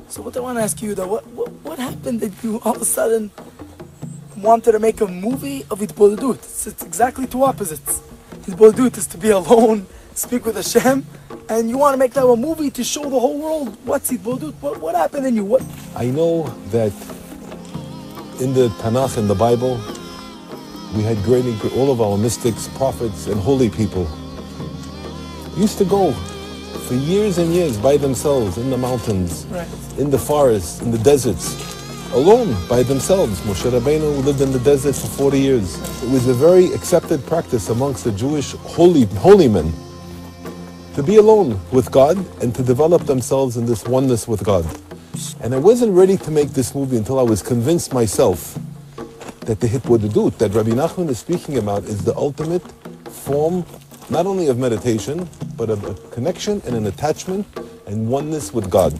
So what I want to ask you, though, what happened that you all of a sudden wanted to make a movie of Hitbodedut? It's exactly two opposites. Hitbodedut is to be alone, speak with Hashem, and you want to make now a movie to show the whole world what's Hitbodedut. What happened in you? I know that in the Tanakh, in the Bible, we had all of our mystics, prophets, and holy people used to go for years and years by themselves in the mountains, right, in the forests, in the deserts, alone by themselves. Moshe Rabbeinu lived in the desert for 40 years. It was a very accepted practice amongst the Jewish holy men to be alone with God and to develop themselves in this oneness with God. And I wasn't ready to make this movie until I was convinced myself that the Hitbodedut that Rabbi Nachman is speaking about is the ultimate form, not only of meditation, but of a connection and an attachment and oneness with God.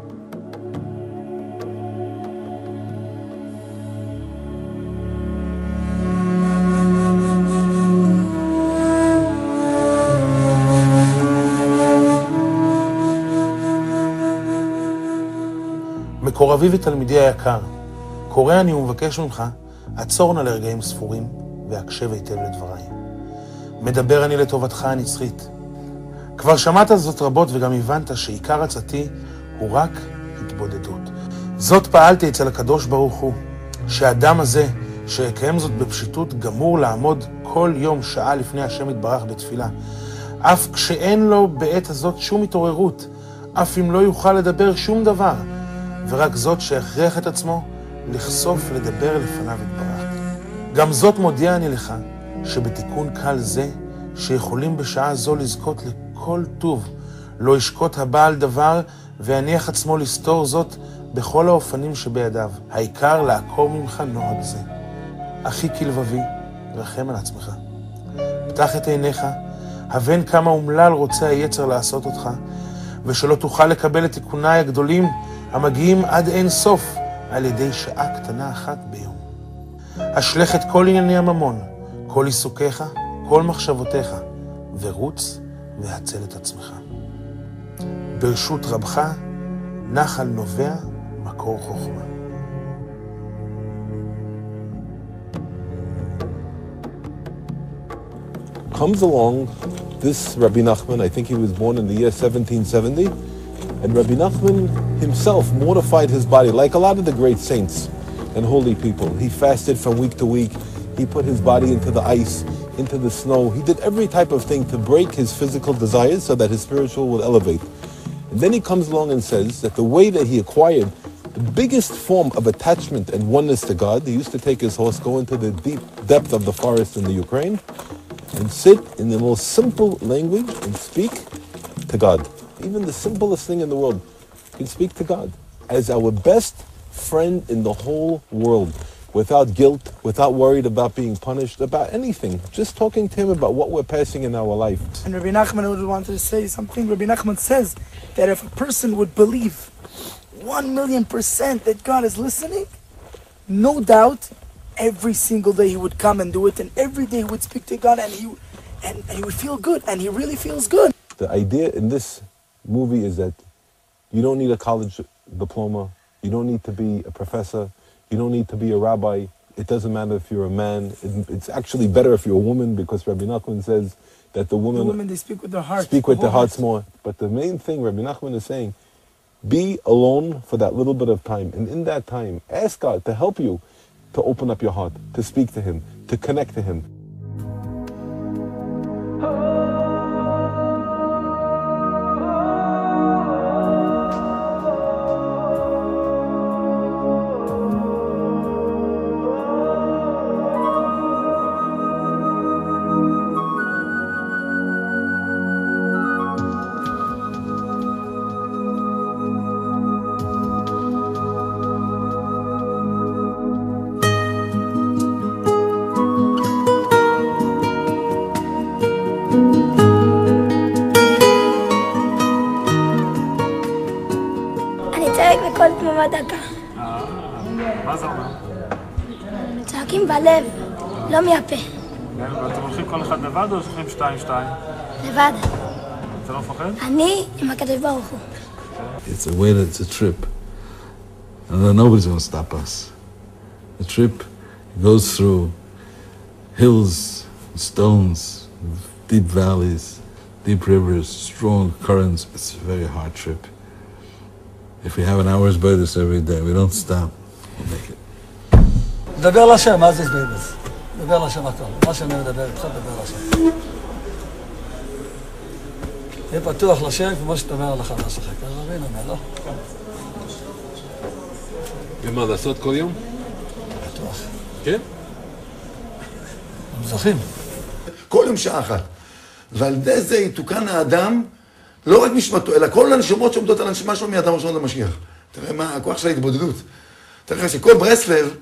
מקורבי ותלמידי היקר, קורא אני ומבקש ממך, עצור נא לרגעים ספורים והקשב היטב לדבריי. מדבר אני לטובתך הנצחית. כבר שמעת זאת רבות וגם הבנת שעיקר עצתי הוא רק התבודדות. זאת פעלתי אצל הקדוש ברוך הוא, שהאדם הזה שיקיים זאת בפשיטות גמור לעמוד כל יום שעה לפני השם יתברך בתפילה. אף כשאין לו בעת הזאת שום התעוררות, אף אם לא יוכל לדבר שום דבר, ורק זאת שהכריח את עצמו לחשוף לדבר לפניו יתברך. גם זאת מודיע אני לך, שבתיקון קל זה, שיכולים בשעה זו לזכות לכל טוב, לא ישקוט הבעל דבר, ויניח עצמו לסתור זאת בכל האופנים שבידיו. העיקר לעקור ממך נוהג זה. אחי כלבבי, רחם על עצמך. פתח את עיניך, הבן כמה אומלל רוצה היצר לעשות אותך, ושלא תוכל לקבל את תיקוניי הגדולים, המגיעים עד אין סוף, על ידי שעה קטנה אחת ביום. השלך את כל ענייני הממון, כל עיסוקיך, כל מחשבותיך, ורוץ והצל את עצמך. ברשות רבך, נחל נובע, מקור חוכמה. Comes along this Rabbi Nachman, I think he was born in the year 1770, and Rabbi Nachman himself mortified his body like a lot of the great saints and holy people. He fasted from week to week. He put his body into the ice, into the snow. He did every type of thing to break his physical desires so that his spiritual would elevate. And then he comes along and says that the way that he acquired the biggest form of attachment and oneness to God, he used to take his horse, go into the deep depth of the forest in the Ukraine, and sit in the most simple language and speak to God. Even the simplest thing in the world, you can speak to God as our best friend in the whole world, without guilt, without worried about being punished, about anything. Just talking to him about what we're passing in our life. And Rabbi Nachman would want to say something. Rabbi Nachman says that if a person would believe 1,000,000% that God is listening, no doubt, every single day he would come and do it, and every day he would speak to God, and he would feel good, and he really feels good. The idea in this movie is that you don't need a college diploma, you don't need to be a professor, you don't need to be a rabbi. It doesn't matter if you're a man. It's actually better if you're a woman, because Rabbi Nachman says that the women they speak with their heart. Speak with their hearts more. But the main thing Rabbi Nachman is saying, be alone for that little bit of time, and in that time, ask God to help you to open up your heart, to speak to Him, to connect to Him. בכל תנועה דקה. מה זה אומר? צועקים בלב, לא מהפה. ואתם הולכים כל אחד לבד או הולכים 2-2? לבד. אתה לא מפחד? אני עם הקדוש ברוך הוא. It's a trip. And nobody's going to stop us. The trip goes through hills, stones, deep valleys, deep rivers, strong currents. It's a very hard trip. If we have an hour's Beidos every day, we don't stop, we'll make it. דבר לשם, מה זה בייבס? דבר לשם הכל. מה שאני מדבר איתך, דבר לשם. תהיה פתוח לשם, כמו שתאמר לך לשחק. אז רבינו אומר, לא? ומה, לעשות כל יום? בטוח. כן? זוכים. כל יום שעה אחת. ועל ידי זה יתוקן האדם, לא רק נשמתו, אלא כל הנשמות שעומדות על הנשמה שלו מאדם ראשון למשיח. תראה מה הכוח של ההתבודדות. תראה שכל ברסלב,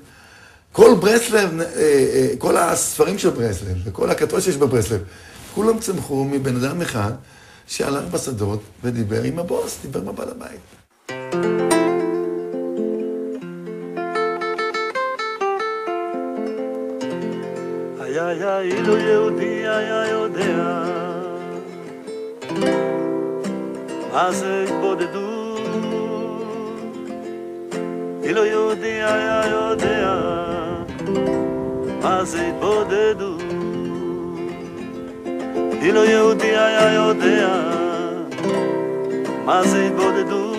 כל הספרים של ברסלב, וכל הכתבות שיש בברסלב, כולם צמחו מבן אדם אחד שהלך בשדות ודיבר עם הבוס, דיבר עם הבעל הבית. אילו יהודי היה יודע מה זה התבודדות, אילו יהודי היה יודע מה זה התבודדות, אילו יהודי היה יודע מה זה התבודדות,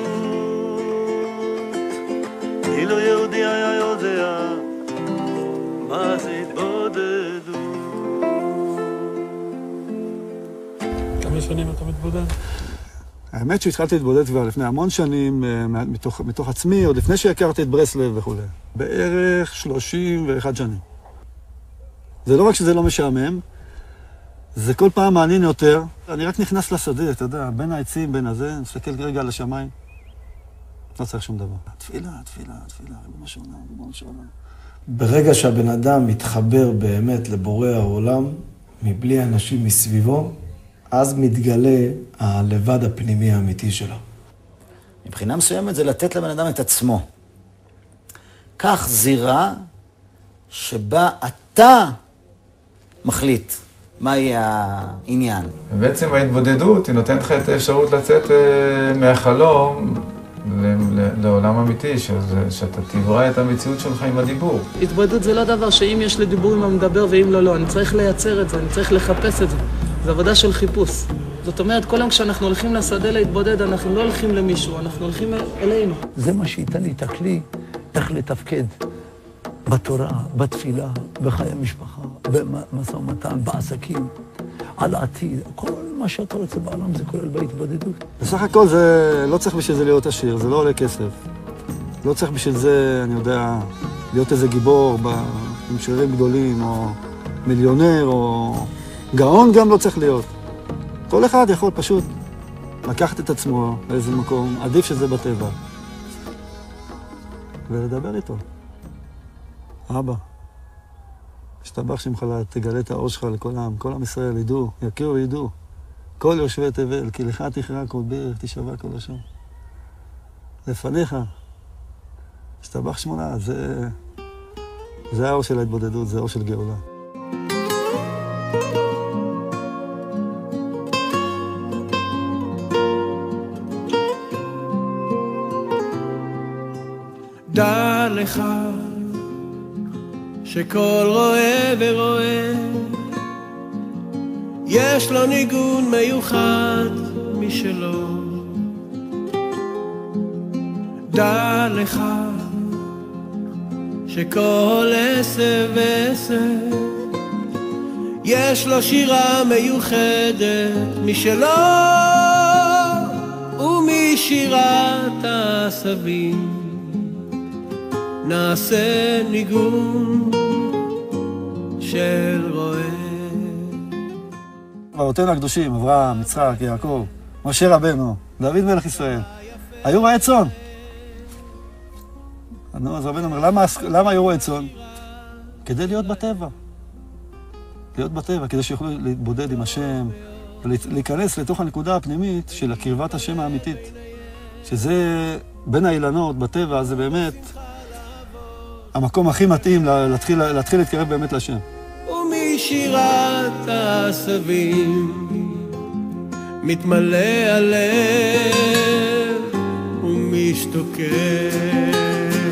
אילו יהודי היה יודע מה זה התבודדות. כמה שנים אתה מתבודד? האמת שהתחלתי להתבודד כבר לפני המון שנים, מתוך עצמי, עוד לפני שהכרתי את ברסלב וכו'. בערך 31 שנים. זה לא רק שזה לא משעמם, זה כל פעם מעניין יותר. אני רק נכנס לשדה, אתה יודע, בין העצים, בין הזה, נסתכל רגע על השמיים. לא צריך שום דבר. תפילה, ריבונו של עולם. ברגע שהבן אדם מתחבר באמת לבורא העולם, מבלי אנשים מסביבו, אז מתגלה הלבד הפנימי האמיתי שלו. מבחינה מסוימת זה לתת לבן אדם את עצמו. כך זירה שבה אתה מחליט מה יהיה העניין. בעצם ההתבודדות היא נותנת לך את האפשרות לצאת מהחלום לעולם אמיתי, שאתה תברא את המציאות שלך עם הדיבור. התבודדות זה לא דבר שאם יש לי דיבור עם המדבר ואם לא, לא. אני צריך לייצר את זה, אני צריך לחפש את זה. זה עבודה של חיפוש. זאת אומרת, כל יום כשאנחנו הולכים לשדה להתבודד, אנחנו לא הולכים למישהו, אנחנו הולכים אלינו. זה מה שייתן לי את הכלי, איך לתפקד בתורה, בתפילה, בחיי המשפחה, במשא ומתן, בעסקים, על העתיד. כל מה שאתה רוצה בעולם זה כולל בהתבודדות. בסך הכל זה לא צריך בשביל זה להיות עשיר, זה לא עולה כסף. לא צריך בשביל זה, אני יודע, להיות איזה גיבור עם שירים גדולים, או מיליונר, או גאון גם לא צריך להיות. כל אחד יכול פשוט לקחת את עצמו לאיזה מקום, עדיף שזה בטבע, ולדבר איתו. אבא, שתבח שמך, תגלה את האור שלך לכל העם, כל עם ישראל ידעו, יכירו וידעו, כל יושבי תבל, כי לך תכרע כל ברך, תשבע כל לשון. לפניך, שתבח שמונה, זה האור של ההתבודדות, זה האור של גאולה. דע לך שכל רואה ורואה יש לו ניגון מיוחד משלו. דע לך שכל עשב ועשב יש לו שירה מיוחדת משלו, ומשירת העשבים נעשה ניגון של רועה. אבותינו הקדושים, אברהם, יצחק, יעקב, משה רבנו, דוד מלך ישראל, היו רועי צאן. אז רבנו אומר, למה היו רועי צאן? כדי להיות בטבע. להיות בטבע, כדי שיוכלו להתבודד עם השם, ולהיכנס לתוך הנקודה הפנימית של הקרבת השם האמיתית. שזה בין האילנות, בטבע, זה באמת המקום הכי מתאים להתחיל להתקרב באמת לשם. ומשירת העשבים מתמלא הלב ומשתוקק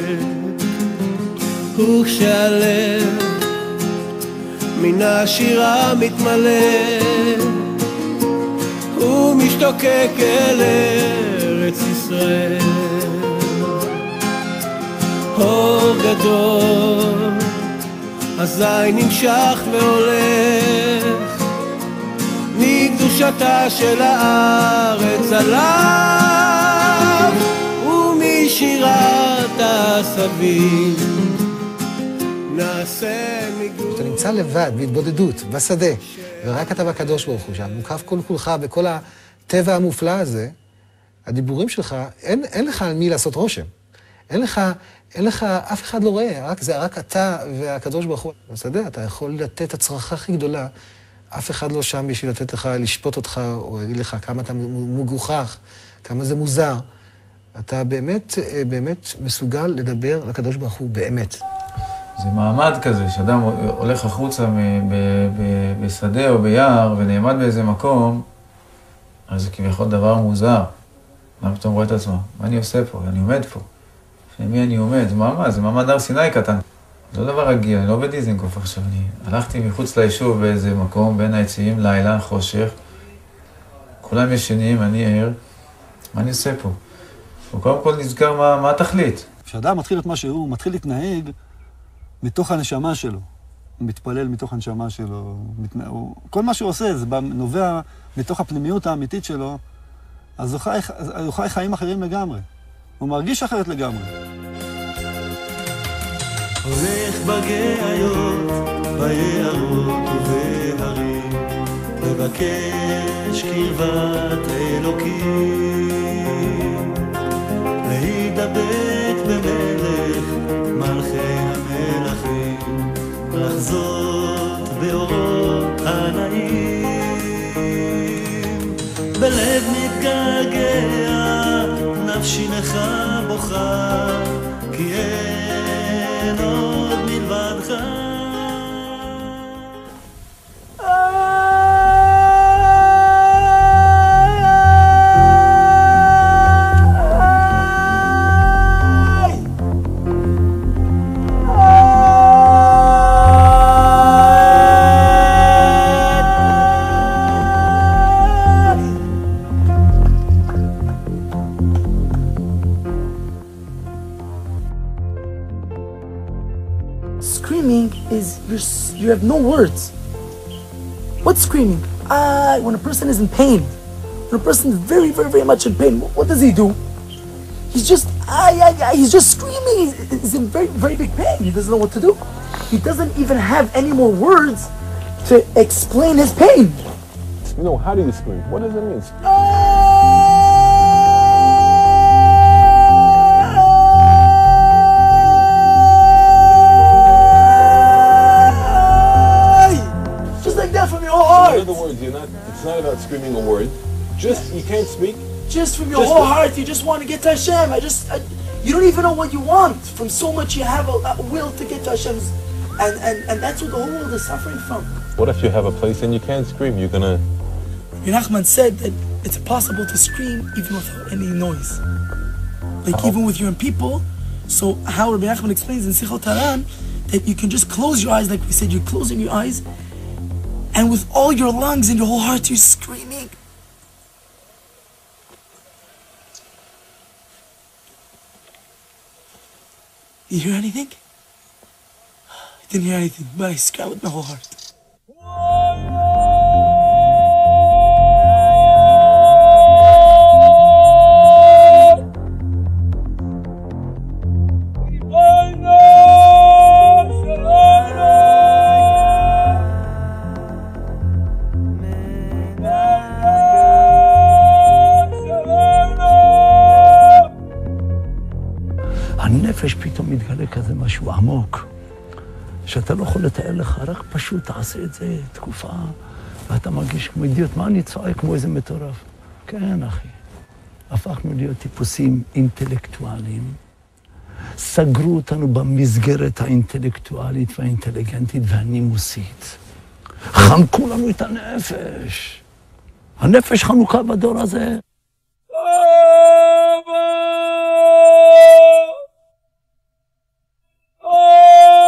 וכשהלב מן השירה מתמלא ומשתוקק אל ארץ ישראל. אור גדול אזי נמשך והולך מקדושתה של הארץ עליו ומשירת העשבים נעשה ניגון. אתה נמצא לבד בהתבודדות בשדה ורק אתה והקדוש ברוך הוא שם מוקף כל כולך בכל הטבע המופלא הזה, הדיבורים שלך אין לך על מי לעשות רושם, אין לך אף אחד לא רואה, רק אתה והקדוש ברוך הוא. בשדה אתה יכול לתת את הצרחה הכי גדולה, אף אחד לא שם בשביל לתת לך, לשפוט אותך או להגיד לך כמה אתה מגוחך, כמה זה מוזר. אתה באמת מסוגל לדבר לקדוש ברוך הוא באמת. זה מעמד כזה, שאדם הולך החוצה בשדה או ביער ונעמד באיזה מקום, אז זה כביכול דבר מוזר. מה פתאום רואה את עצמו? מה אני עושה פה? אני עומד פה. למי אני עומד? זה מעמד, זה מעמד הר סיני קטן. זה לא דבר רגיל, אני לא בדיזנגוף עכשיו. אני הלכתי מחוץ ליישוב באיזה מקום, בין העצים, לילה, חושך. כולם ישנים, אני ער. מה אני עושה פה? הוא קודם כל נזכר מה התכלית. כשאדם מתחיל את מה שהוא, מתחיל להתנהג מתוך הנשמה שלו. הוא מתפלל מתוך הנשמה שלו. כל מה שהוא עושה, זה נובע מתוך הפנימיות האמיתית שלו, אז הוא חי חיים אחרים לגמרי. הוא מרגיש אחרת לגמרי. הולך בגאיות, ביערות ובהרים, מבקש קרבת אלוקים, להידבק במלך מלכי המלכים, לחזות באורות הנעים, בלב מתגעגע, נפשי נכה בוכה, כי אין עוד מלבדך. Screaming is you have no words. What's screaming? When a person is in pain, when a person is very, very, very much in pain, what does he do? He's just he's just screaming. He's in very, very big pain. He doesn't know what to do. He doesn't even have any more words to explain his pain. You know, how do you scream? What does it mean? From your whole heart. In other words, it's not about screaming a word. Just, you can't speak. Just from your whole heart, you just want to get to Hashem. You don't even know what you want. From so much you have a will to get to Hashem. And that's what the whole world is suffering from. What if you have a place and you can't scream? You're gonna... Rabbi Nachman said that it's possible to scream even without any noise. Like even with your own people. So how Rabbi Nachman explains in Sichot Haran that you can just close your eyes, like we said, you're closing your eyes, and with all your lungs and your whole heart, you're screaming. Did you hear anything? I didn't hear anything, but I screamed with my whole heart. הנפש פתאום מתגלה כזה משהו עמוק, שאתה לא יכול לתאר לך, רק פשוט תעשה את זה תקופה, ואתה מרגיש כמו אידיוט, מה אני צועק כמו איזה מטורף? כן, אחי. הפכנו להיות טיפוסים אינטלקטואליים, סגרו אותנו במסגרת האינטלקטואלית והאינטליגנטית והנימוסית. חנקו לנו את הנפש. הנפש חנוכה בדור הזה. Oh!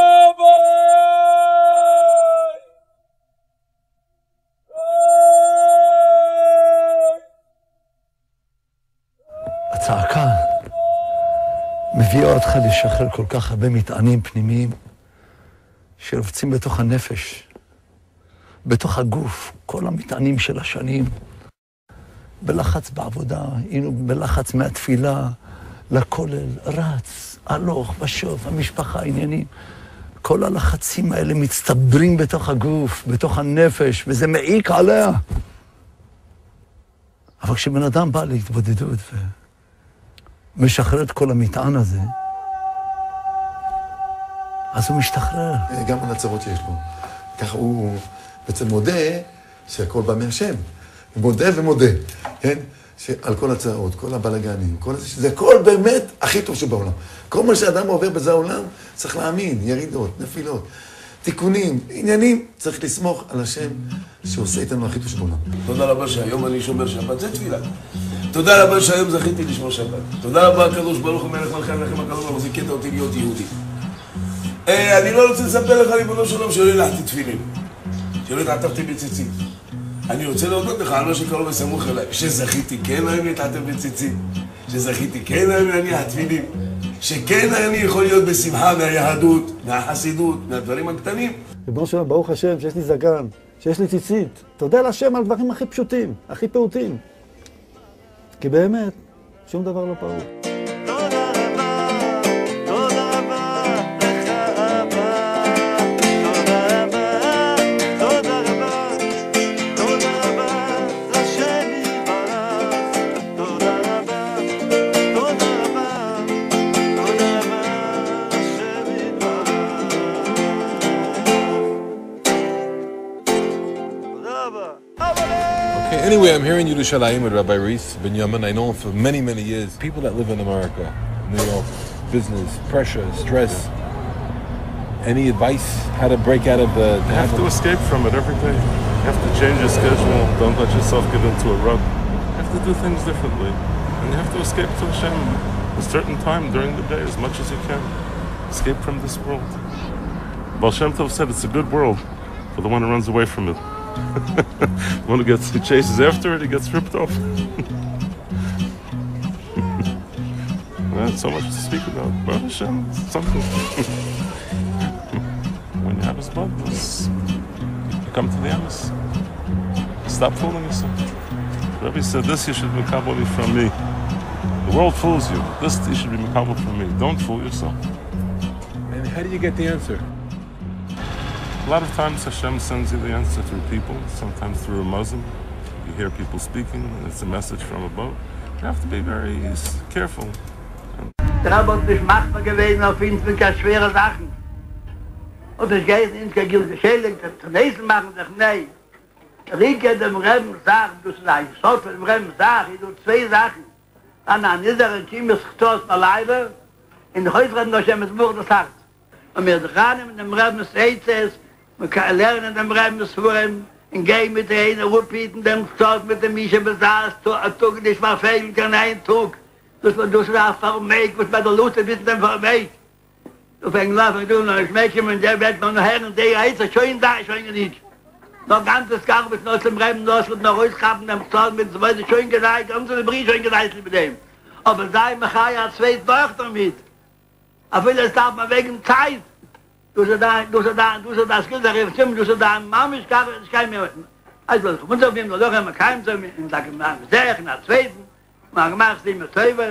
הצעקה מביאה אותך לשחרר כל כך הרבה מטענים פנימיים שרובצים בתוך הנפש, בתוך הגוף, כל המטענים של השנים. בלחץ בעבודה, היינו בלחץ מהתפילה לכולל, רץ, הלוך ושוב, המשפחה, העניינים. כל הלחצים האלה מצטברים בתוך הגוף, בתוך הנפש, וזה מעיק עליה. אבל כשבן אדם בא להתבודדות ומשחרר את כל המטען הזה, אז הוא משתחרר. גם על הצרות שיש בו. ככה הוא בעצם מודה שהכל בא מהשם. הוא מודה ומודה, כן? על כל הצרות, כל הבלגנים, כל זה, שזה הכל באמת הכי טוב שבעולם. כל מה שאדם עובר בזה העולם, צריך להאמין, ירידות, נפילות, תיקונים, עניינים, צריך לסמוך על השם שעושה איתנו הכי טוב שבעולם. תודה רבה שהיום אני שומר שבת, זה תפילה. תודה רבה שהיום זכיתי לשמור שבת. תודה רבה הקדוש ברוך הוא מלך מלכי המלכים הקדוש ברוך הוא זיכית אותי להיות יהודי. אני לא רוצה לספר לך ריבונו של עולם שלא הלכתי תפילין, שלא התעטפתי בציצית. אני רוצה להודות לך על מה שקרוב וסמוך אליי, שזכיתי כן היום להתעטף בציצית, שזכיתי כן היום להניח תפילין, שכן אני יכול להיות בשמחה מהיהדות, מהחסידות, מהדברים הקטנים. ריבונו של עולם, ברוך השם שיש לי זקן, שיש לי ציצית. תודה להשם על דברים הכי פשוטים, הכי פעוטים. כי באמת, שום דבר לא פעוט. Anyway, I'm here in Yerushalayim with Rabbi Reese Binyamin. I know him for many, many years. People that live in America, New York, business, pressure, stress. Any advice how to break out of the... You have to escape from it every day. You have to change your schedule. Don't let yourself get into a rut. You have to do things differently. And you have to escape to Hashem a certain time during the day as much as you can. Escape from this world. Baal Shem Tov said it's a good world for the one who runs away from it. The one who chases after it, he gets ripped off. That's so much to speak about. Baruch Hashem, something. When you have his blood, you come to the house. Stop fooling yourself. The Rebbe said, this you should be makabel from me. The world fools you. This you should be makabel from me. Don't fool yourself. And how do you get the answer? A lot of times Hashem sends you the answer through people, sometimes through a Muslim. You hear people speaking, and it's a message from above. You have to be very careful. Der Rabbot nicht machbar gewesen auf ihn mit ganz schwere Sachen. Und das geht nicht gegen geschädigt, zu Nächsten machen sich, nein. Rieke dem Reben sagt, du sagst, so für dem Reben sagt, ich tue zwei Sachen. An einer niederen Kiemes gestoßen alleine, in der Häusern durch Hashem es wurde sagt. Und wir dran mit dem Reben es man kann lernen dem Reben es fuhren, und gehen mit der einen Ruppiten, dem Stoß mit dem Mische besaß, ein Tug nicht mal fehlen kann, ein Tug. Das war das vermeid, was bei der Lust ist, dem vermeid. Du fängst an, wenn du noch ein Schmäckchen und der wird noch nachher und der heißt, schön da, schön nicht. Noch ganzes Garbus noch zum Reben, noch rausgehabt, dem Stoß mit so weiter, schön gesagt, und so eine Brief schön gesagt mit dem. Aber sei Machai hat zwei Tochter mit. Aber vieles darf man wegen Zeit. Du so da, das gilt der Revolution, du so da, Mama, ich kann mehr. Also, ich muss auf jeden Fall noch einmal kein so, in der sehr, in der zweiten, man macht es immer selber.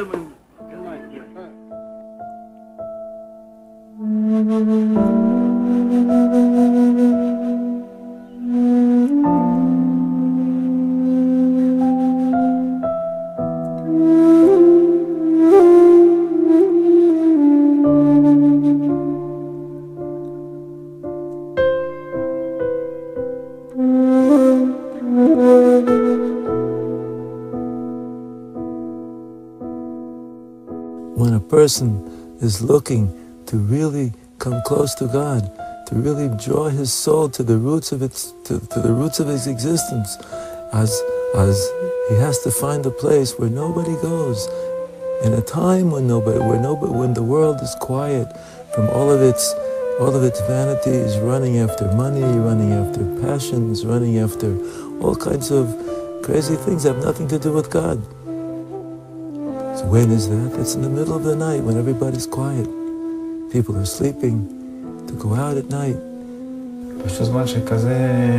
When a person is looking to really come close to God, to really draw his soul to the roots of its to the roots of his existence, as he has to find a place where nobody goes, in a time when when the world is quiet from all of its vanities, running after money, running after passions, running after all kinds of crazy things that have nothing to do with God. So when is that? It's in the middle of the night when everybody's quiet. People are sleeping. To go out at night. פשוט זמן שכזה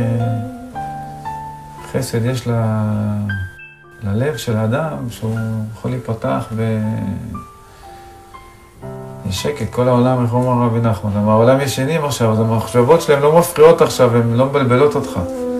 חסד יש ללב של האדם, שהוא יכול להיפתח בשקט. כל העולם, איך אומר רבי נחמן, העולם ישנים עכשיו, אז המחשבות שלהם לא מפריעות עכשיו, הן לא מבלבלות אותך.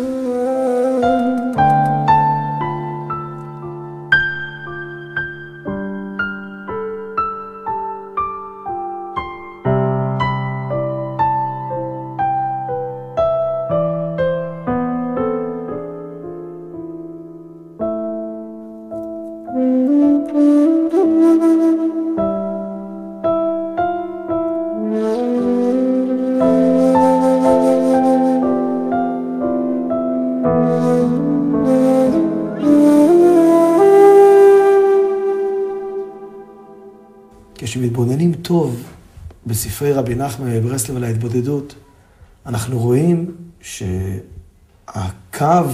כשמתבוננים טוב בספרי רבי נחמן מברסלב על ההתבודדות, אנחנו רואים שהקו,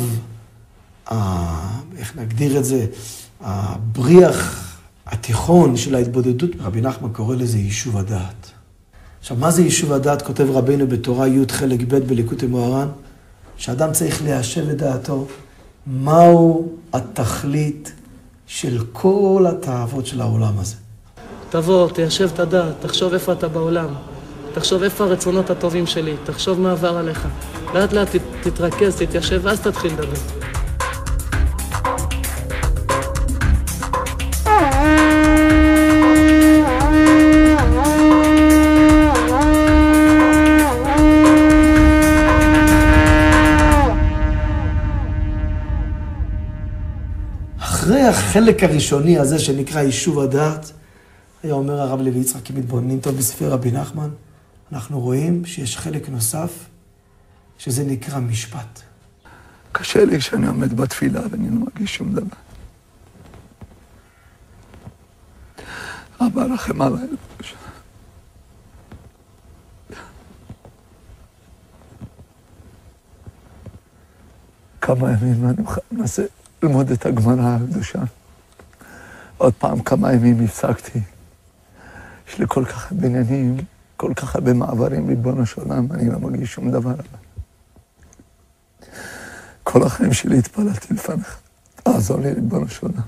איך נגדיר את זה, הבריח התיכון של ההתבודדות, רבי נחמן קורא לזה יישוב הדעת. עכשיו, מה זה יישוב הדעת? כותב רבינו בתורה י' חלק ב' בליקוטי מוהר"ן, שאדם צריך ליישב את דעתו, מהו התכלית של כל התאוות של העולם הזה. תבוא, תיישב את הדעת, תחשוב איפה אתה בעולם, תחשוב איפה הרצונות הטובים שלי, תחשוב מה עבר עליך. לאט לאט תתרכז, תתיישב, ואז תתחיל לדבר. אחרי החלק הראשוני הזה שנקרא יישוב הדעת, היה אומר הרב לוי יצחק, כי מתבוננים טוב בספרי רבי נחמן, אנחנו רואים שיש חלק נוסף, שזה נקרא משפט. קשה לי כשאני עומד בתפילה ואני לא מרגיש שום דבר. אבא רחם עליי. כמה ימים אני מנסה ללמוד את הגמרא הקדושה. עוד פעם כמה ימים הפסקתי. יש לי כל כך הרבה עניינים, כל כך הרבה מעברים, ריבונו של עולם, אני לא מרגיש שום דבר עליו. כל החיים שלי התפללתי לפניך. תעזור לי, ריבונו של עולם.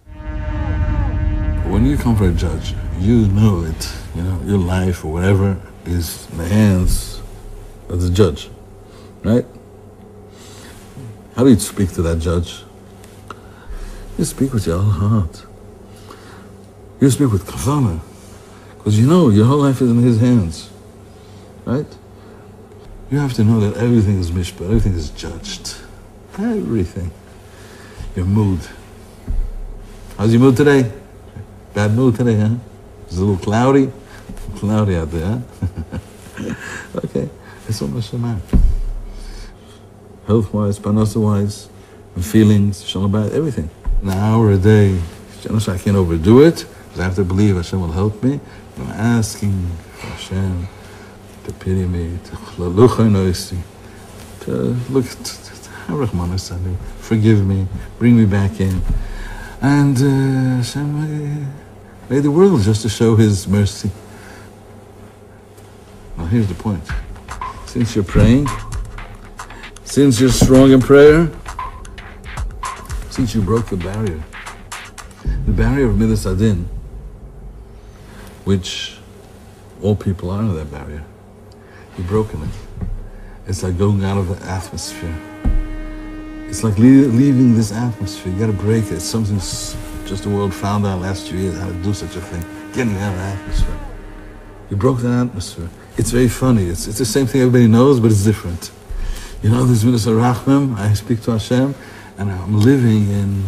When you come for a judge, you know it, your life or whatever is in the hands of the judge, right? How do you speak to that judge? You speak with your whole heart. You speak with kavana, because you know your whole life is in his hands, right? You have to know that everything is mishpat, everything is judged. Everything. Your mood. How's your mood today? Bad mood today, huh? It's a little cloudy. Cloudy out there, huh? Okay, that's what Moshe meant. Health-wise, parnasa-wise, feelings, shalom bayit, everything. An hour a day. I can't overdo it, because I have to believe Hashem will help me. I'm asking for Hashem to pity me, to look at forgive me, bring me back in. And Hashem made the world just to show His mercy. Now here's the point. Since you're praying, since you're strong in prayer, since you broke the barrier of Midas Adin, which all people are in that barrier, you've broken it. It's like going out of the atmosphere. It's like leaving this atmosphere. You gotta break it. It's something just the world found out last few years how to do such a thing. Getting out of the atmosphere. You broke that atmosphere. It's very funny. It's the same thing everybody knows, but it's different. You know, there's Midas HaRachmim, I speak to Hashem, and I'm living in,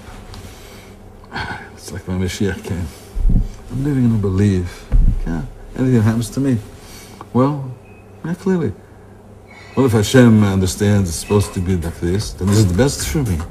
it's like my Mashiach came. I'm living in a belief. Yeah, anything happens to me. Well, yeah, clearly. Well, if Hashem understands it's supposed to be like this, then this is the best for me.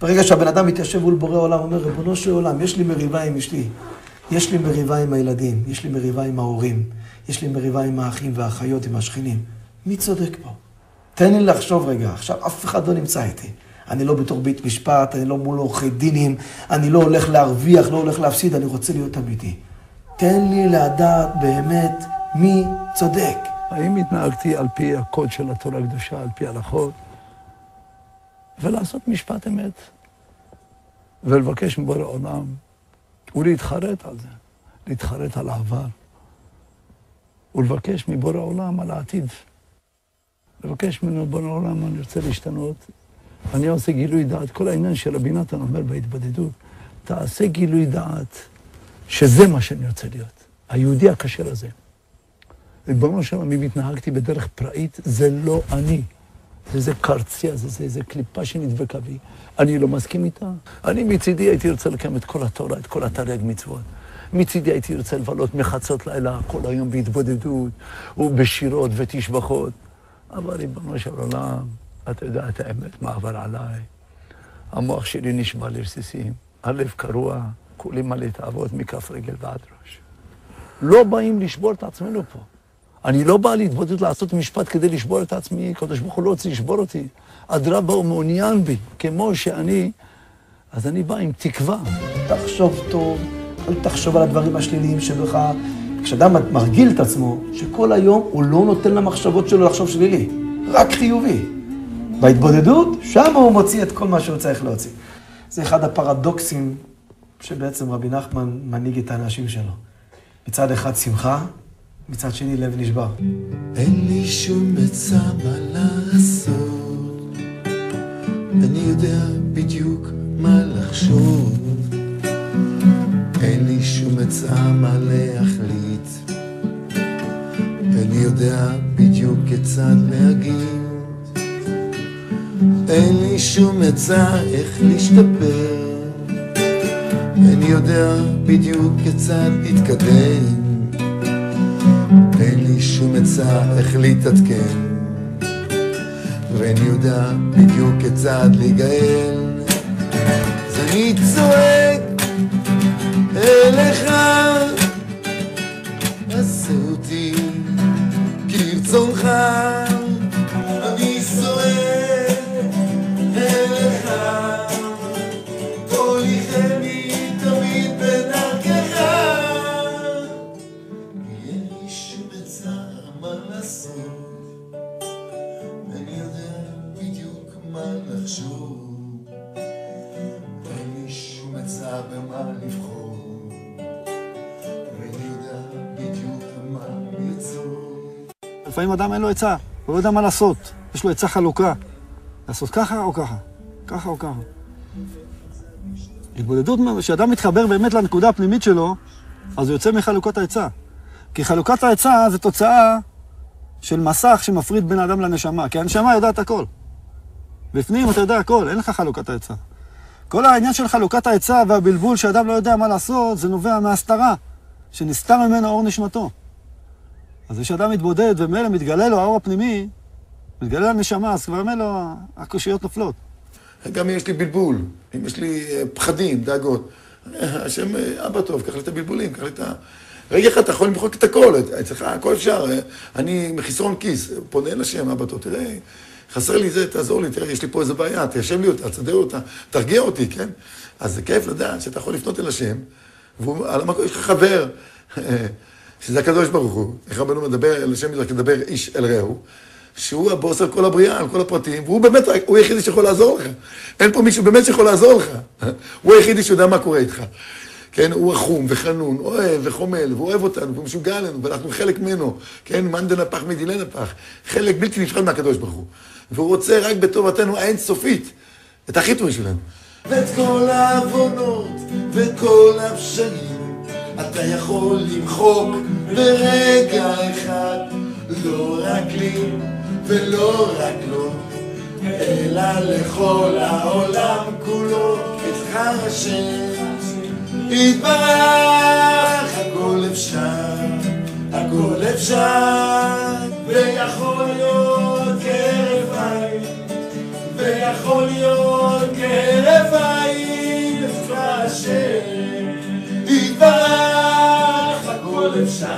ברגע שהבן אדם מתיישב מול בורא עולם, אומר, ריבונו של עולם, יש לי מריבה עם אשתי, יש לי מריבה עם הילדים, יש לי מריבה עם ההורים, יש לי מריבה עם האחים והאחיות, עם השכנים. מי צודק פה? תן לי לחשוב רגע, עכשיו אף אחד לא נמצא איתי. אני לא בתור בית משפט, אני לא מול עורכי דינים, אני לא הולך להרוויח, לא הולך להפסיד, אני רוצה להיות אמיתי. תן לי לדעת באמת מי צודק. האם התנהגתי על פי הקוד של התורה הקדושה, על פי הלכות, ולעשות משפט אמת, ולבקש מבורא עולם, ולהתחרט על זה, להתחרט על העבר, ולבקש מבורא עולם על העתיד. לבקש ממנו בורא עולם, אני רוצה להשתנות, אני עושה גילוי דעת, כל העניין של רבי נתן אומר בהתבודדות, תעשה גילוי דעת, שזה מה שאני רוצה להיות, היהודי הכשר הזה. ריבונו של עולם, אם התנהגתי בדרך פראית, זה לא אני. זה קרציה, זה קליפה שנדבקה בי. אני לא מסכים איתה. אני מצידי הייתי רוצה לקיים את כל התורה, את כל התרי"ג מצוות. מצידי הייתי רוצה לבלות מחצות לילה כל היום בהתבודדות, ובשירות ותשבחות. אבל ריבונו של עולם, אתה יודע את האמת, מה עבר עליי. המוח שלי נשמע לרסיסים, הלב קרוע, כולי מלא תאוות מכף רגל ועד ראש. לא באים לשבור את עצמנו פה. אני לא בא להתבודד לעשות משפט כדי לשבור את עצמי, הקדוש ברוך הוא לא רוצה לשבור אותי. אדרבה הוא מעוניין בי, כמו שאני, אז אני בא עם תקווה. תחשוב טוב, אל תחשוב על הדברים השליליים שלך. כשאדם מרגיל את עצמו, שכל היום הוא לא נותן למחשבות שלו לחשוב שלילי, רק חיובי. בהתבודדות, שם הוא מוציא את כל מה שהוא צריך להוציא. זה אחד הפרדוקסים שבעצם רבי נחמן מנהיג את האנשים שלו. מצד אחד שמחה, מצד שני לב נשבר. אין לי שום עצה מה לעשות, אני יודע בדיוק מה לחשוב. אין לי שום עצה מה להחליט, אני יודע בדיוק כיצד להגיד. אין לי שום עצה איך להשתפר, אני יודע בדיוק כיצד להתקדם. אין לי שום עצה איך להתעדכן, ואני יודע בדיוק כיצד להיגאל. אז אני צועק אליך, עשה אותי כרצונך. אני זועק אליך, תוליכני תמיד בדרכך. אין לי שום עצה מה לעשות, אני יודע בדיוק מה לחשוב. אין לי שום עצה במה לבחור, ואני יודע בדיוק מה ליצור. לפעמים אדם אין לו עצה, הוא לא יודע מה לעשות. יש לו עצה חלוקה. לעשות ככה או ככה, ככה או ככה. התבודדות, כשאדם מתחבר באמת לנקודה הפנימית שלו, אז הוא יוצא מחלוקת העצה. כי חלוקת העצה זה תוצאה של מסך שמפריד בין האדם לנשמה. כי הנשמה יודעת הכל. בפנים אתה יודע הכל, אין לך חלוקת העצה. כל העניין של חלוקת העצה והבלבול שאדם לא יודע מה לעשות, זה נובע מהסתרה, שנסתר ממנו אור נשמתו. אז כשאדם מתבודד ומילא מתגלה לו האור הפנימי, מתגלה לנשמה, אז כבר ממילא הקושיות נופלות. גם אם יש לי בלבול, אם יש לי פחדים, דאגות, השם אבא טוב, קח לי את הבלבולים, קח לי את ה... רגע אחד, אתה יכול למחוק את הכל, אצלך הכל אפשר, אני מחסרון כיס, פונה לשם, אבא טוב, תראה, חסר לי זה, תעזור לי, תראה, יש לי פה איזה בעיה, תיישב לי אותה, תסדר אותה, תרגיע אותי, כן? אז זה כיף לדעת שאתה יכול לפנות אל השם, ועל המקום יש לך חבר, שזה הקדוש ברוך הוא, איך רבנו מדבר אל השם, מדבר איש אל רעהו, שהוא הבוס על כל הבריאה, על כל הפרטים, והוא באמת, הוא היחידי שיכול לעזור לך. אין פה מישהו באמת שיכול לעזור לך. הוא היחידי שיודע מה קורה איתך. כן, הוא רחום וחנון, אוהב וחומל, והוא אוהב אותנו, והוא משוגע עלינו, ואנחנו חלק ממנו. כן, מאן דנפח מדילן נפח. חלק בלתי נפרד מהקדוש ברוך הוא. והוא רוצה רק בטובתנו האינסופית, את הכי טוב שלנו. ואת כל העוונות וכל הפשעים אתה יכול למחוק ברגע אחד. לא רק לי ולא רק לו, אלא לכל העולם כולו. איתך השם יתברך, הכל אפשר, הכל אפשר, ויכול להיות כהרף עין, ויכול להיות כהרף הכל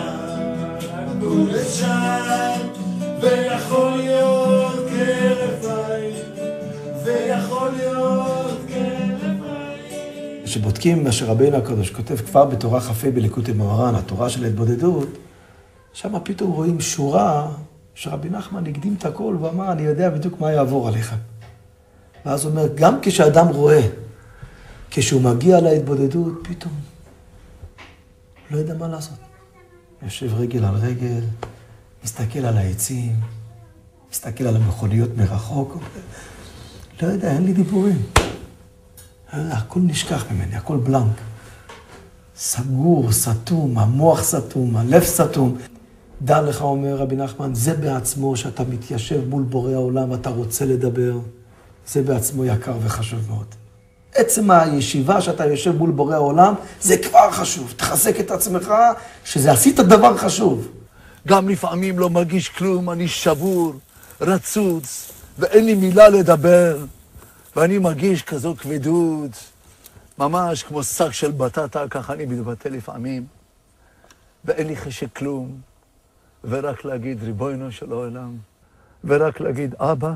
אפשר, ויכול להיות כהרף עין, ויכול להיות כהרף עין. כשבודקים מה שרבינו הקדוש כותב כבר בתורה כ"ה בליקוטי מוהר"ן, התורה של ההתבודדות, שם פתאום רואים שורה שרבי נחמן הקדים את הכל ואמר, אני יודע בדיוק מה יעבור עליכם. ואז הוא אומר, גם כשאדם רואה, כשהוא מגיע להתבודדות, פתאום לא יודע מה לעשות. יושב רגל על רגל, מסתכל על העצים, מסתכל על המכוניות מרחוק, לא יודע, אין לי דיבורים. הכל נשכח ממני, הכל בלנק. סגור, סתום, המוח סתום, הלב סתום. דע לך, אומר רבי נחמן, זה בעצמו שאתה מתיישב מול בורא העולם ואתה רוצה לדבר, זה בעצמו יקר וחשוב מאוד. עצם הישיבה שאתה יושב מול בורא העולם, זה כבר חשוב. תחזק את עצמך שזה עשית דבר חשוב. גם לפעמים לא מרגיש כלום, אני שבור, רצוץ, ואין לי מילה לדבר, ואני מרגיש כזו כבדות, ממש כמו שק של בטטה, ככה אני מתבטא לפעמים, ואין לי חשק כלום, ורק להגיד ריבונו של העולם, ורק להגיד אבא,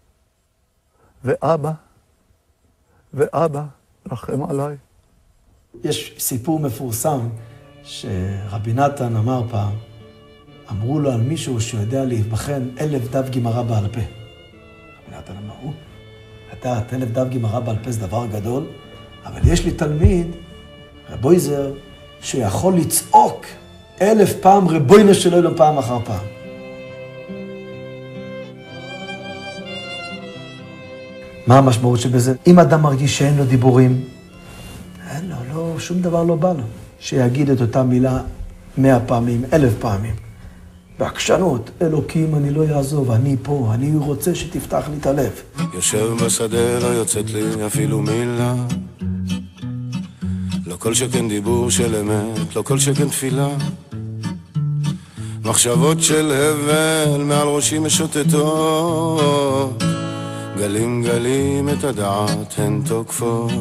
ואבא, ואבא, רחם עליי. יש סיפור מפורסם שרבי נתן אמר פעם, אמרו לו על מישהו שיודע להיבחן 1000 דף גמרא בעל פה. רבי נתן אמר, לדעת 1000 דף גמרא בעל פה זה דבר גדול, אבל יש לי תלמיד, רבויזר, שיכול לצעוק 1000 פעם רבוינו של אלוהים פעם אחר פעם. מה המשמעות שבזה? אם אדם מרגיש שאין לו דיבורים, אין לו, לא, שום דבר לא בא לו. שיגיד את אותה מילה 100 פעמים, 1000 פעמים. בעקשנות, אלוקים, אני לא יעזוב, אני פה, אני רוצה שתפתח לי את הלב. יושב בשדה, לא יוצאת לי אפילו מילה. לא כל שכן דיבור של אמת, לא כל שכן תפילה. מחשבות של הבל מעל ראשי משוטטות. גלים גלים את הדעת הן תוקפות.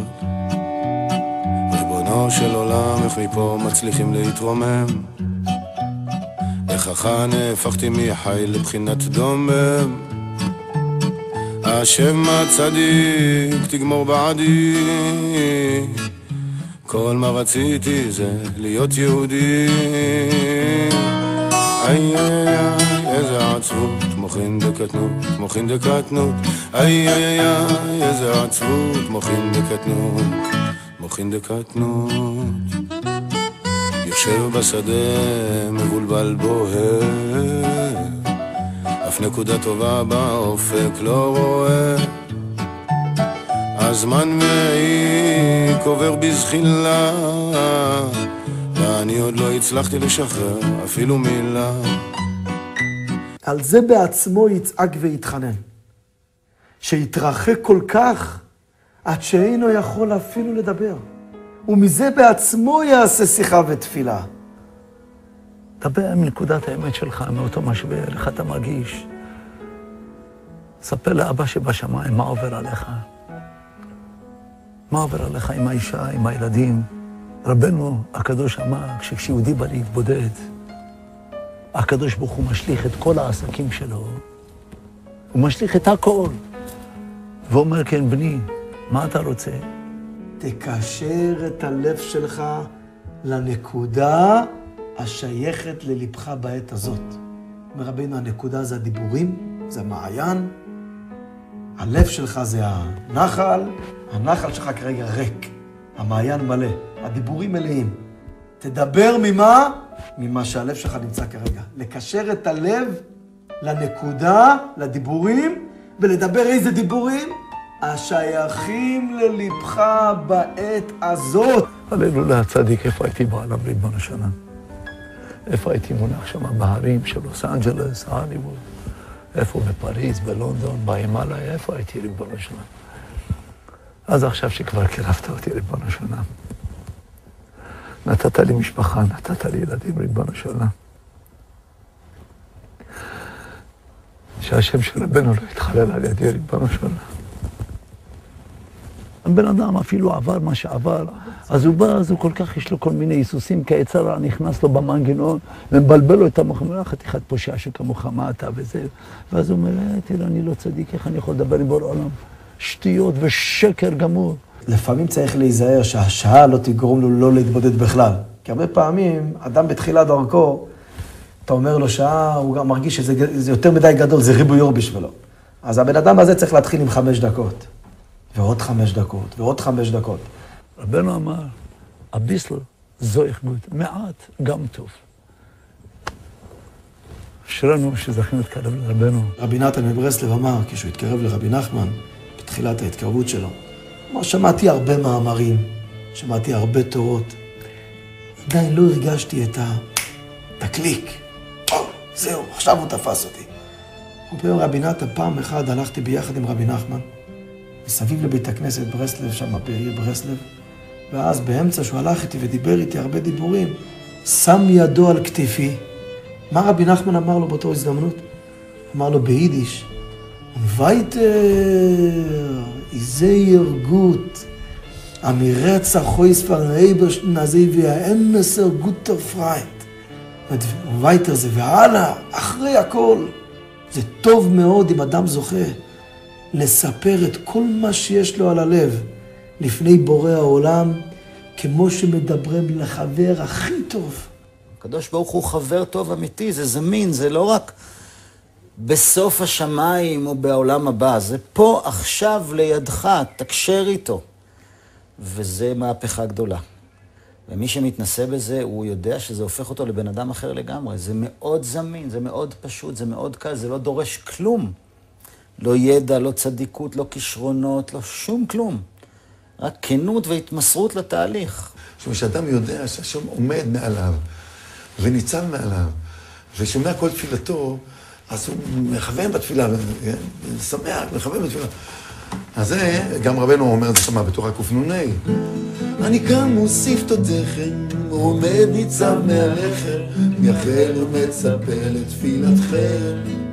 ריבונו של עולם, איך מפה מצליחים להתרומם? איך נהפכתי מחי לבחינת דומם? השם הצדיק תגמור בעדי, כל מה רציתי זה להיות יהודי. איי איי איי איזה עצבות, מוחין דקטנות, מוחין דקטנות. איי איי איי איזה עצבות, מוחין דקטנות, מוחין דקטנות. יושב בשדה מבולבל בוהר, אף נקודה טובה באופק לא רואה. הזמן מעיק עובר בזחילה, ואני עוד לא הצלחתי לשחרר אפילו מילה. על זה בעצמו יצעק ויתחנן, שיתרחק כל כך עד שאינו יכול אפילו לדבר, ומזה בעצמו יעשה שיחה ותפילה. דבר מנקודת האמת שלך, מאותו משבר, איך אתה מרגיש. ספר לאבא שבשמיים מה עובר עליך. מה עובר עליך עם האישה, עם הילדים. רבנו הקדוש אמר, כשיהודי בא להתבודד, הקדוש ברוך הוא משליך את כל העסקים שלו. הוא משליך את הכל. ואומר, כן בני, מה אתה רוצה? תקשר את הלב שלך לנקודה השייכת ללבך בעת הזאת. אומר רבינו, הנקודה זה הדיבורים, זה המעיין, הלב שלך זה הנחל, הנחל שלך כרגע ריק, המעיין מלא, הדיבורים מלאים. תדבר ממה? ממה שהלב שלך נמצא כרגע. לקשר את הלב לנקודה, לדיבורים, ולדבר איזה דיבורים? השייכים ללבך בעת הזאת. הללויה הצדיק, איפה הייתי בעולם ריבונו של עולם? איפה הייתי מונח שם בהרים של לוס אנג'לס, הוליווד? איפה בפריז, בלונדון, בהימאליה? איפה הייתי ריבונו של עולם? אז עכשיו שכבר קירבת אותי ריבונו של עולם. נתת לי משפחה, נתת לי ילדים ריבונו של עולם. שהשם של רבנו לא יתחלל על ידי ריבונו של עולם. הבן אדם אפילו עבר מה שעבר, אז הוא בא, אז הוא כל כך, יש לו כל מיני היסוסים, כי היצר הרע נכנס לו במנגנון, ומבלבל לו את המוח, אומר, חתיכת פושע שכמוך מה אתה וזה, ואז הוא אומר, תראה, אני לא צדיק, איך אני יכול לדבר עם בורא עולם? שטויות ושקר גמור. לפעמים צריך להיזהר שהשעה לא תגרום לו לא להתבודד בכלל. כי הרבה פעמים, אדם בתחילת דרכו, אתה אומר לו שעה, הוא גם מרגיש שזה יותר מדי גדול, זה ריבוי אור בשבילו. אז הבן אדם הזה צריך להתחיל עם 5 דקות, ועוד 5 דקות, ועוד 5 דקות. רבנו אמר, הביסל זויך גוט, מעט גם טוב. אשרינו שזכינו להתקרב לרבנו. רבי נתן מברסלב אמר, כשהוא התקרב לרבי נחמן, בתחילת ההתקרבות שלו, אמר, שמעתי הרבה מאמרים, שמעתי הרבה תורות, עדיין לא הרגשתי את הקליק. זהו, עכשיו הוא תפס אותי. אומר רבי נתן, פעם אחת הלכתי ביחד עם רבי נחמן, מסביב לבית הכנסת ברסלב, שם בעיר ברסלב, ואז באמצע שהוא הלך איתי ודיבר איתי הרבה דיבורים, שם ידו על כתפי. מה רבי נחמן אמר לו באותו הזדמנות? אמר לו ביידיש, וייטר, איזה ירגות, המרצח חויס פרנאיבש נזי והאמסר גוטר פרייט. וייטר זה והלאה, אחרי הכל. זה טוב מאוד אם אדם זוכה לספר את כל מה שיש לו על הלב לפני בורא העולם, כמו שמדברים לחבר הכי טוב. הקדוש ברוך הוא חבר טוב אמיתי, זה זמין, זה לא רק בסוף השמיים או בעולם הבא, זה פה עכשיו לידך, תקשר איתו. וזה מהפכה גדולה. ומי שמתנסה בזה, הוא יודע שזה הופך אותו לבן אדם אחר לגמרי. זה מאוד זמין, זה מאוד פשוט, זה מאוד קל, זה לא דורש כלום. לא ידע, לא צדיקות, לא כישרונות, לא שום כלום. רק כנות והתמסרות לתהליך. כשאדם יודע שהשם עומד מעליו, וניצב מעליו, ושומע כל תפילתו, אז הוא מכוון בתפילה, שמח, מכוון בתפילה. אז זה, גם רבנו אומר, זה שמה בתוך הקופנוני. אני כאן מוסיף תודכם, עומד ניצב מעליכם, מייחל ומצפה לתפילתכם.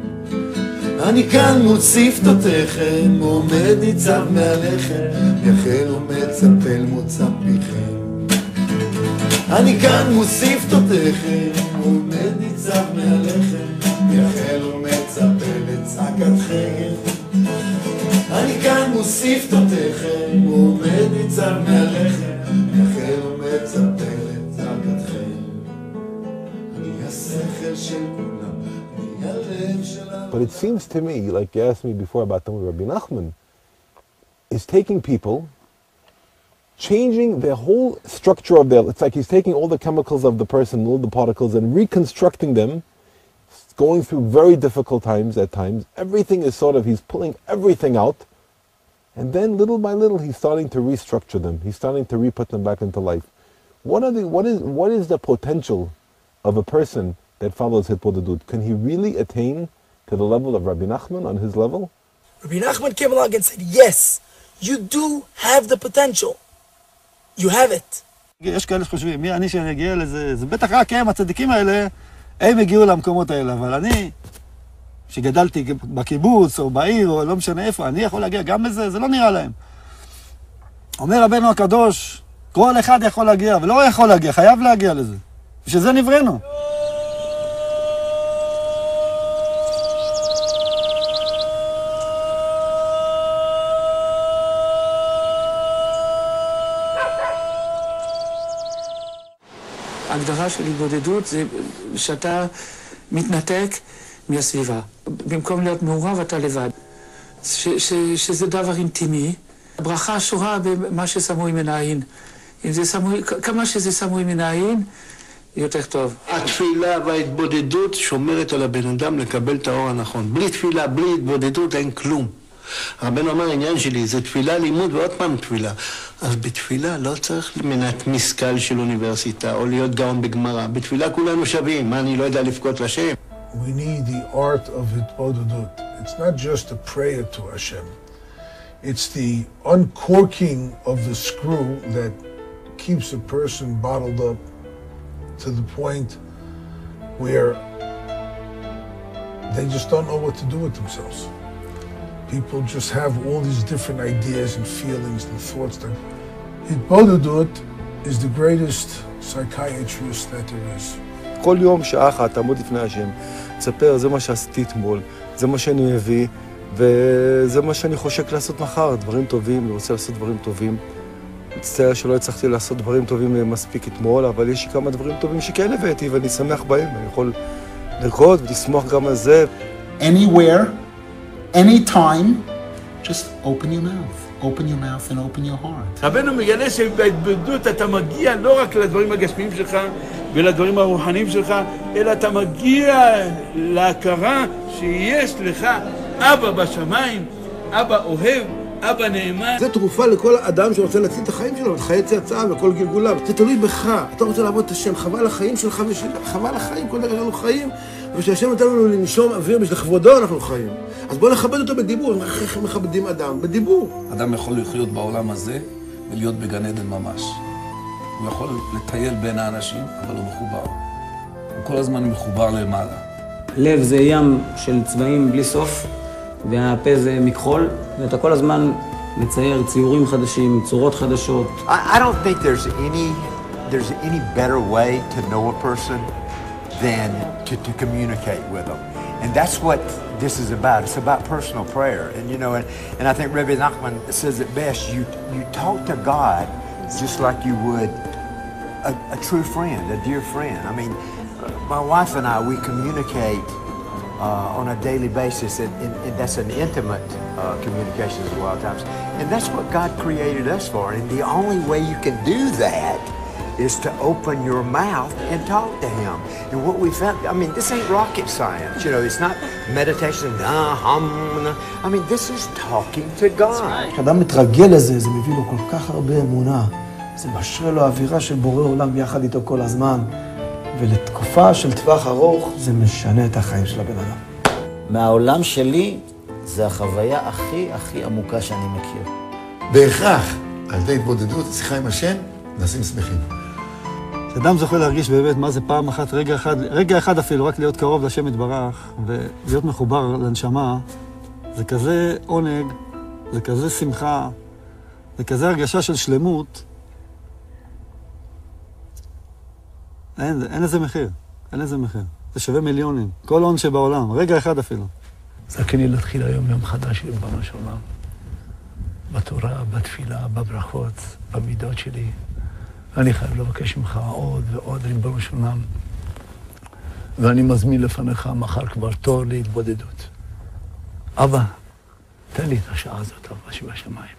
אני כאן מוסיף תודכם, עומד ניצב מעליכם, מייחל ומצפה למוצא פיכם. אני כאן מוסיף תודכם, עומד ניצב מעליכם, מייחל ומצפה לצעקתכם. אני כאן מוסיף תודכם, עומד ניצב מעליכם, מייחל ומצפה לצעקתכם. אני השכל של כולם, אני הלב של העם. But it seems to me, like you asked me before about Talmud Rabbi Nachman, is taking people, changing the whole structure of their, it's like he's taking all the chemicals of the person, all the particles, and reconstructing them, going through very difficult times at times. Everything is sort of, he's pulling everything out, and then little by little he's starting to restructure them. He's starting to re-put them back into life. What is the potential of a person that follows Hitbodedut? Can he really attain to the level of Rabbi Nachman on his level? Rabbi Nachman came along and said, yes, you do have the potential. You have it. יש כאלה שחושבים, מי אני שאני אגיע לזה? זה בטח רק הם, הצדיקים האלה, הם הגיעו למקומות האלה, אבל אני, שגדלתי בקיבוץ או בעיר או לא משנה איפה, אני יכול להגיע גם לזה, זה לא נראה להם. אומר רבנו הקדוש, כל אחד יכול להגיע, ולא יכול להגיע, חייב להגיע לזה. ושזה נבראנו. ההגדרה של התבודדות זה שאתה מתנתק מהסביבה. במקום להיות מעורב אתה לבד. שזה דבר אינטימי. הברכה שורה במה שסמוי מן העין. כמה שזה סמוי מן העין, יותר טוב. התפילה וההתבודדות שומרת על הבן אדם לקבל את האור הנכון. בלי תפילה, בלי התבודדות אין כלום. רבנו אמר, העניין שלי זה תפילה, לימוד ועוד פעם תפילה. אז בתפילה לא צריך מנת משכל של אוניברסיטה או להיות גאון בגמרא. בתפילה כולנו שווים. מה, אני לא יודע לבכות לשם? We need the art of Hitbodedut. It's not just a prayer to Hashem. It's the uncorking of the screw that keeps a person bottled up to the point where they just don't know what to do with themselves. people just have all these different ideas and feelings and thoughts. That Hitbodedut is the greatest psychiatrist that there is. כל יום שעה אחת תעמוד לפני השם, תספר, זה מה שעשיתי אתמול, זה מה שאני מביא, וזה מה שאני חושק לעשות מחר, דברים טובים, אני רוצה לעשות דברים טובים. מצטער שלא הצלחתי לעשות דברים טובים מספיק אתמול, אבל יש לי כמה דברים טובים שכן הבאתי, ואני שמח בהם, אני יכול לרקוד ולשמוח גם על זה. Anywhere, anytime, just open your mouth. Open your mouth and open your heart. רבנו מגלה שבהתבודדות אתה מגיע לא רק לדברים הגשמיים שלך ולדברים הרוחניים שלך, אלא אתה מגיע להכרה שיש לך אבא בשמיים, אבא אוהב, אבא נאמן. זה תרופה לכל אדם שרוצה להציל את החיים שלו, את חיי צאצאיו וכל גלגוליו. זה תלוי בך, אתה רוצה לעבוד את השם, חבל החיים שלך ושל... חבל החיים, כל דרך אנחנו חיים, ושהשם נתן לנו לנשום אוויר בשביל כבודו אנחנו חיים. אז בואו נכבד אותו בדיבור, איך מכבדים אדם? בדיבור. אדם יכול לחיות בעולם הזה ולהיות בגן עדן ממש. הוא יכול לטייל בין האנשים, אבל הוא מחובר. הוא כל הזמן מחובר למעלה. לב זה ים של צבעים בלי סוף, והפה זה מכחול, ואתה כל הזמן מצייר ציורים חדשים, צורות חדשות. I don't think there's any better way to know a person than to communicate with them. And that's what this is about. It's about personal prayer. And you know, and I think Rabbi Nachman says it best, you talk to God just like you would a true friend, a dear friend. I mean, my wife and I, we communicate on a daily basis, and that's an intimate communication as well times. And that's what God created us for. And the only way you can do that is to open your mouth and talk to Him. And what we found, I mean, this ain't rocket science. You know, it's not meditation. I mean, this is talking to God. כשאדם מתרגל לזה, זה מביא לו כל כך הרבה אמונה. זה משרה לו אווירה של בורא עולם יחד איתו כל הזמן. ולתקופה של טווח ארוך, זה משנה את החיים של הבן אדם. מהעולם שלי, זה החוויה הכי עמוקה שאני מכיר. בהכרח, על ידי התבודדות, שיחה עם השם, נעשים שמחים. כשאדם זוכה להרגיש באמת מה זה פעם אחת, רגע אחד אפילו, רק להיות קרוב לשם יתברך, ולהיות מחובר לנשמה, זה כזה עונג, זה כזה שמחה, זה כזה הרגשה של שלמות, אין לזה מחיר, אין לזה מחיר. זה שווה מיליונים, כל הון שבעולם, רגע אחד אפילו. זכני להתחיל היום יום חדש ריבונו של עולם. בתורה, בתפילה, בברכות, במידות שלי. אני חייב לבקש ממך עוד ועוד ריבונו של עולם. ואני מזמין לפניך מחר כבר תור להתבודדות. אבא, תן לי את השעה הזאת, אבא שבשמיים.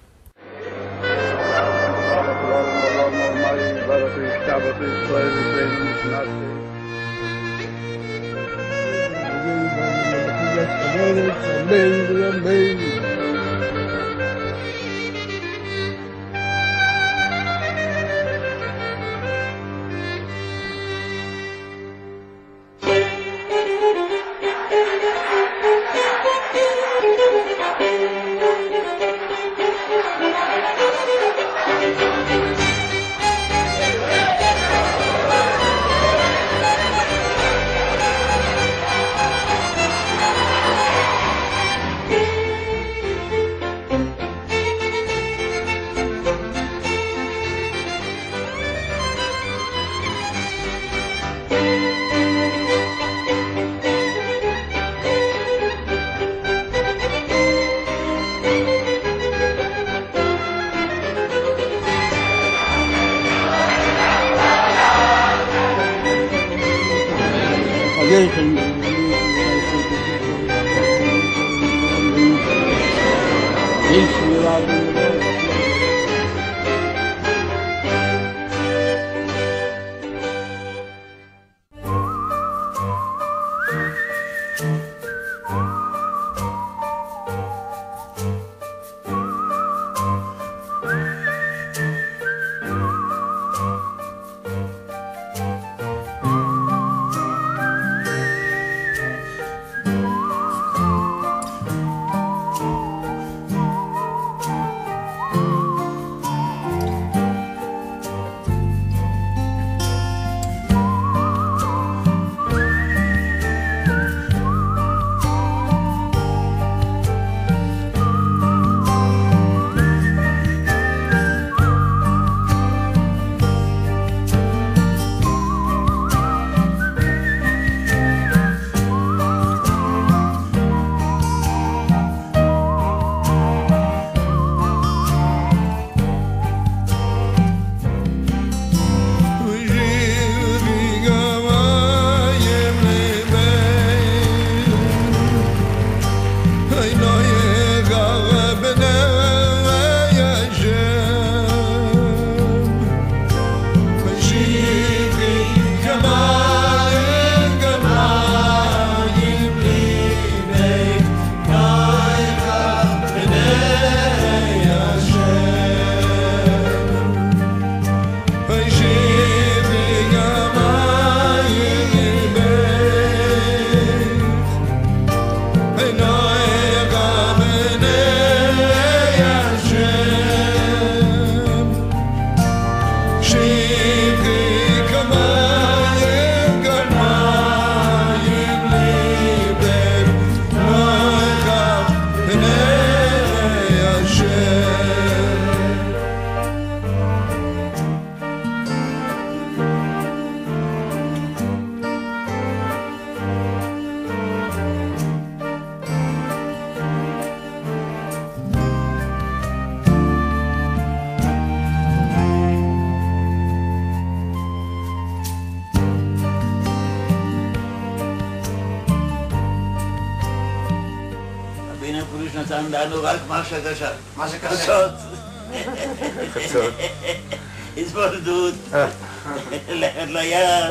נתן לנו רק מה שקשה. מה שקשות. חצות. התבודדות. ללכת ליער.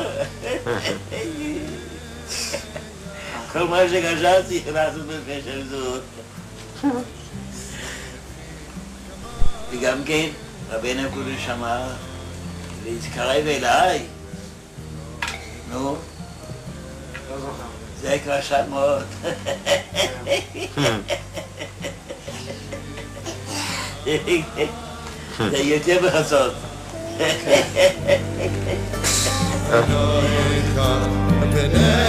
כל מה שקשתי לעשות בקשר זאת. וגם כן, רבינו הקדוש אמר להתקרב אליי. נו, זה קשה מאוד. זה יותר בחצות. פניך